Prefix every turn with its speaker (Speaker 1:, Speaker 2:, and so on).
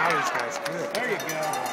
Speaker 1: Now he's got his grip.
Speaker 2: There you go.